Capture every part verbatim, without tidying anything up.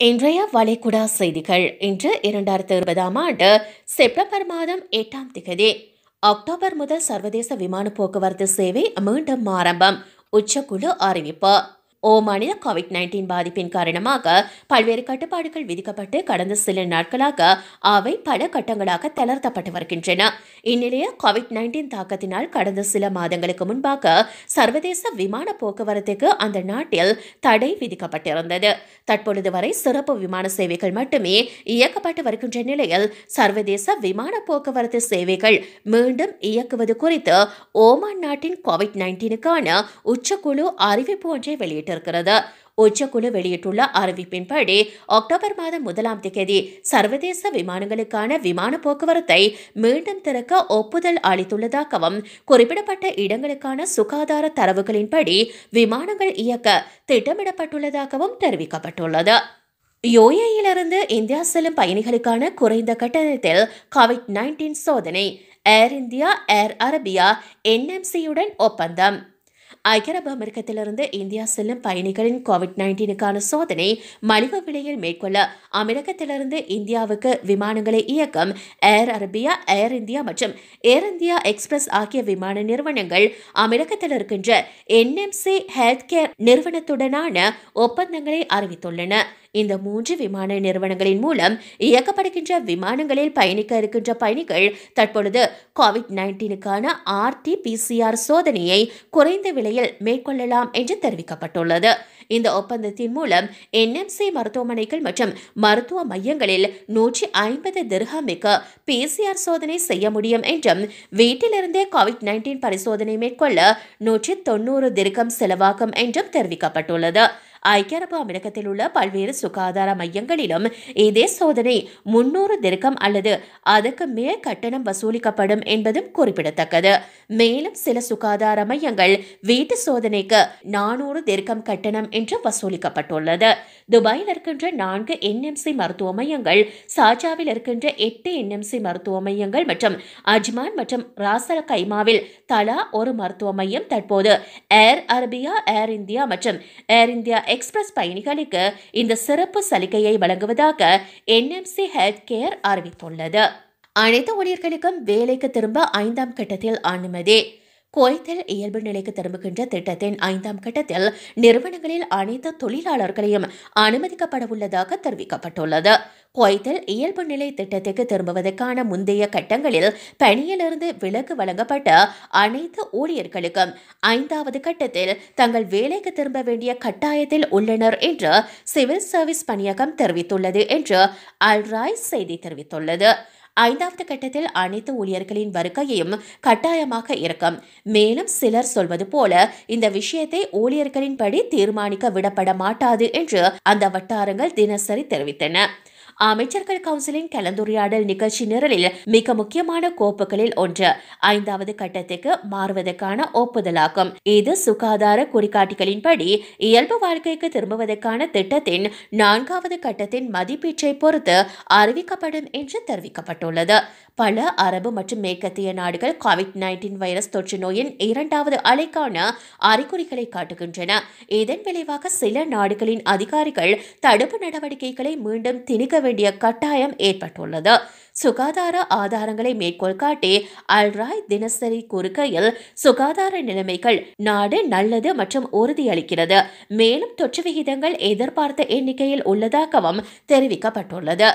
இன்றைய வளைகுடா செய்திகள். இன்று இரண்டாயிரத்து இருபதாம் ஆண்டு செப்டம்பர் மாதம் எட்டாம் திகதி. அக்டோபர் முதல் சர்வதேச விமான போக்குவரத்து சேவை மீண்டும் ஆரம்பம். உச்சக்குழு அறிவிப்பு. ஓமானில் கோவிட் பதினைந்து பாதிப்பின் காரணமாக பல்வேறு கட்டுப்பாடுகள் விதிக்கப்பட்டு கடந்த சில நாட்களாக அவை பல கட்டங்களாக தளர்த்தப்பட்டு வருகின்றன. இந்நிலையில் கோவிட் பதினைந்து தாக்கத்தினால் கடந்த சில மாதங்களுக்கு முன்பாக சர்வதேச விமான போக்குவரத்துக்கு அந்த நாட்டில் தடை விதிக்கப்பட்டிருந்தது. தற்பொழுது வரை சிறப்பு விமான சேவைகள் மட்டுமே இயக்கப்பட்டு வருகின்ற நிலையில் சர்வதேச விமான போக்குவரத்து சேவைகள் மீண்டும் இயக்குவது குறித்து ஓமான் நாட்டின் கோவிட் பதினைந்துக்கான உச்சக்குழு அறிவிப்பு ஒன்றை வெளியிட்டிருக்கிறது. உச்சக்குழு வெளியிட்டுள்ள அறிவிப்பின்படி அக்டோபர் மாதம் முதலாம் தேதி சர்வதேச விமானங்களுக்கான விமான போக்குவரத்தை மீண்டும் திறக்க ஒப்புதல் அளித்துள்ளதாகவும் குறிப்பிடப்பட்ட இடங்களுக்கான சுகாதார தரவுகளின்படி விமானங்கள் இயக்க திட்டமிடப்பட்டுள்ளதாகவும் தெரிவிக்கப்பட்டுள்ளது. யுஏஇயிலிருந்து இந்தியா செல்லும் பயணிகளுக்கான குறைந்த கட்டணத்தில் கோவிட் பதினைந்து சோதனை. ஏர் இந்தியா, ஏர் அரேபியா, என்எம்சியுடன் ஒப்பந்தம். ஐக்கிய அரபு அமெரிக்கத்திலிருந்து இந்தியா செல்லும் பயணிகளின் கோவிட் பதினைந்துக்கான சோதனை மலிவு விலையில் மேற்கொள்ள அமெரிக்கத்திலிருந்து இந்தியாவுக்கு விமானங்களை இயக்கும் ஏர் அரேபியா, ஏர் இந்தியா மற்றும் ஏர் இந்தியா எக்ஸ்பிரஸ் ஆகிய விமான நிறுவனங்கள் அமெரிக்கத்தில் இருக்கின்ற என்எம்சி ஹெல்த் கேர் நிறுவனத்துடனான ஒப்பந்தங்களை அறிவித்துள்ளன. இந்த மூன்று விமான நிறுவனங்களின் மூலம் இயக்கப்படுகின்ற விமானங்களில் பயணிக்க இருக்கின்ற பயணிகள் தற்பொழுது கோவிட் பதினைந்துக்கான ஆர்டி பிசிஆர் சோதனையை குறைந்த விலையில் மேற்கொள்ளலாம் என்று தெரிவிக்கப்பட்டுள்ளது. இந்த ஒப்பந்தத்தின் மூலம் என்எம்சி மருத்துவமனைகள் மற்றும் மருத்துவ மையங்களில் நூற்றி ஐம்பது திர்ஹாமுக்கு பிசிஆர் சோதனை செய்ய முடியும் என்றும் வீட்டிலிருந்தே கோவிட் பதினைந்து பரிசோதனை மேற்கொள்ள நூற்றி தொன்னூறு திர்ஹம் செலவாகும் என்றும் தெரிவிக்கப்பட்டுள்ளது. ஐக்கிய அரபு அமெரிக்கத்தில் உள்ள பல்வேறு சுகாதார மையங்களிலும் இதே சோதனை முன்னூறு திர்ஹம் அல்லது அதற்கு மேல் கட்டணம் வசூலிக்கப்படும் என்பதும் குறிப்பிடத்தக்கது. மேலும் சில சுகாதார மையங்கள் வீட்டு சோதனைக்கு நானூறு திர்ஹம் கட்டணம் என்று வசூலிக்கப்பட்டுள்ளது. துபாயில் இருக்கின்ற நான்கு என்எம்சி மருத்துவ மையங்கள், சாஜாவில் இருக்கின்ற எட்டு என்எம்சி மருத்துவ மையங்கள் மற்றும் அஜ்மான் மற்றும் ராசல் கைமாவில் தலா ஒரு மருத்துவ மையம் தற்போது ஏர் அரேபியா, ஏர் இந்தியா மற்றும் ஏர் இந்தியா எக்ஸ்பிரஸ் பயணிகளுக்கு இந்த சிறப்பு சலுகையை வழங்குவதாக என்எம்சி ஹெல்த் கேர் அறிவித்துள்ளது. அனைத்து ஊழியர்களுக்கும் வேலைக்கு திரும்ப ஐந்தாம் கட்டத்தில் அனுமதி. குவைத்தில் இயல்பு நிலைக்கு திரும்புகின்ற திட்டத்தின் ஐந்தாம் கட்டத்தில் நிறுவனங்களில் அனைத்து தொழிலாளர்களையும் அனுமதிக்கப்பட உள்ளதாக தெரிவிக்கப்பட்டுள்ளது. குவைத்தில் இயல்பு நிலை திட்டத்துக்கு திரும்புவதற்கான முந்தைய கட்டங்களில் பணியிலிருந்து விலக்கு வழங்கப்பட்ட அனைத்து ஊழியர்களுக்கும் ஐந்தாவது கட்டத்தில் தங்கள் வேலைக்கு திரும்ப வேண்டிய கட்டாயத்தில் உள்ளனர் என்று சிவில் சர்வீஸ் பணியகம் தெரிவித்துள்ளது என்று அல்ராய் செய்தி தெரிவித்துள்ளது. ஐந்தாவது கட்டத்தில் அனைத்து ஊழியர்களின் வருகையையும் கட்டாயமாக இருக்கும். மேலும் சிலர் சொல்வது போல இந்த விஷயத்தை ஊழியர்களின்படி தீர்மானிக்க விடப்பட மாட்டாது என்று அந்த வட்டாரங்கள் தினசரி தெரிவித்தன. அமைச்சர்கள் கவுன்சிலின் கலந்துரையாடல் நிகழ்ச்சி நிரலில் மிக முக்கியமான கோப்புகளில் ஒன்று ஐந்தாவது கட்டத்துக்கு மாறுவதற்கான ஒப்புதலாகும். இது சுகாதார குறிகாட்டிகளின்படி இயல்பு வாழ்க்கைக்கு திரும்புவதற்கான திட்டத்தின் நான்காவது கட்டத்தின் மதிப்பீட்டை பொறுத்து அறிவிக்கப்படும் என்று தெரிவிக்கப்பட்டுள்ளது. பல அரபு மற்றும் மேற்கத்திய நாடுகள் கோவிட் பதினைந்து வைரஸ் தொற்று நோயின் இரண்டாவது அலைக்கான அறிகுறிகளை காட்டுகின்றன. இதன் விளைவாக சில நாடுகளின் அதிகாரிகள் தடுப்பு நடவடிக்கைகளை மீண்டும் திணிக்க வேண்டிய கட்டாயம் ஏற்பட்டுள்ளது. சுகாதார ஆதாரங்களை மேற்கோள் காட்டி அல்ராய் தினசரி கூறுகையில் சுகாதார நிலைமைகள் நாடு நல்லது மற்றும் உறுதியளிக்கிறது. மேலும் தொற்று விகிதங்கள் எதிர்பார்த்த எண்ணிக்கையில் உள்ளதாகவும் தெரிவிக்கப்பட்டுள்ளது.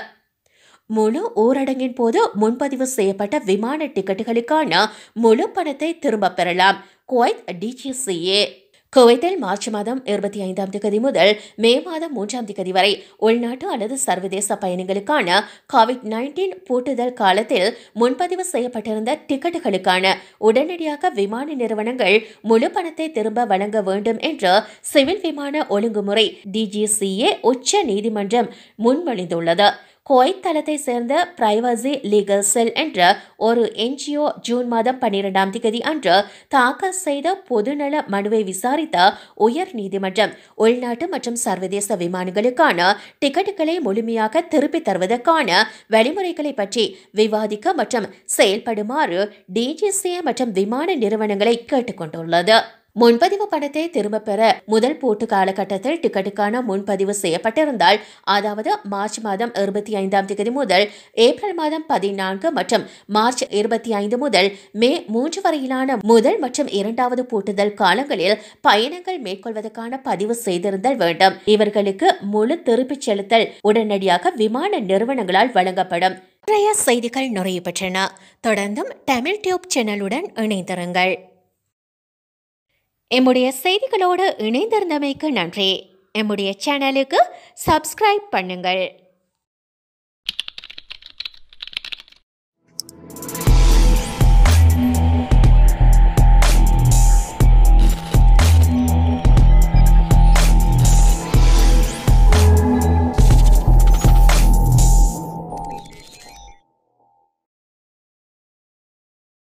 முழு ஊரடங்கின் போது முன்பதிவு செய்யப்பட்ட விமான டிக்கெட்டுகளுக்கான முழு பணத்தை திரும்பப் பெறலாம். Kuwait DGCA. குவைத்தில் மார்ச் மாதம் இருபத்தி ஐந்தாம் தேதி முதல் மே மாதம் மூன்றாம் தேதி வரை உள்நாட்டு அல்லது சர்வதேச பயணிகளுக்கான கோவிட் பதினைந்து பூட்டுதல் காலத்தில் முன்பதிவு செய்யப்பட்டிருந்த டிக்கெட்டுகளுக்கான உடனடியாக விமான நிறுவனங்கள் முழு பணத்தை திரும்ப வழங்க வேண்டும் என்று சிவில் விமான ஒழுங்குமுறை டிஜிசிஏ உச்ச நீதிமன்றம் முன்மொழிந்துள்ளது. குவைத் தளத்தை சேர்ந்த பிரைவசி லீகல் செல் என்ற ஒரு என்ஜிஓ ஜூன் மாதம் பன்னிரெண்டாம் தேதி அன்று தாக்கல் செய்த பொதுநல மனுவை விசாரித்த உயர் நீதிமன்றம் உள்நாட்டு மற்றும் சர்வதேச விமானங்களுக்கான டிக்கெட்டுகளை முழுமையாக திருப்பித் தருவதற்கான வழிமுறைகளை பற்றி விவாதிக்க மற்றும் செயல்படுமாறு டிஜிசிஏ மற்றும் விமான நிறுவனங்களை கேட்டுக்கொண்டுள்ளது. முன்பதிவு பணத்தை திரும்பப் பெற முதல் போட்டு காலகட்டத்தில் டிக்கெட்டுக்கான முன்பதிவு செய்யப்பட்டிருந்தால், அதாவது மார்ச் மாதம் இருபத்தி ஐந்தாம் தேதி முதல் ஏப்ரல் மாதம் பதினான்கு மற்றும் மார்ச் இருபத்தி ஐந்து முதல் மே மூன்று வரையிலான முதல் மற்றும் இரண்டாவது பூட்டுதல் காலங்களில் பயணங்கள் மேற்கொள்வதற்கான பதிவு செய்திருந்தல் வேண்டும். இவர்களுக்கு முழு திருப்பிச் செலுத்தல் உடனடியாக விமான நிறுவனங்களால் வழங்கப்படும். நிறைய செய்திகள் நிறைவு பெற்றன. தொடர்ந்தும் தமிழ் டியூப் சேனலுடன் இணைந்திருங்கள். எம்முடைய செய்திகளோடு இணைந்திருந்தமைக்கு நன்றி. எம்முடைய சேனலுக்கு சப்ஸ்கிரைப் பண்ணுங்கள்.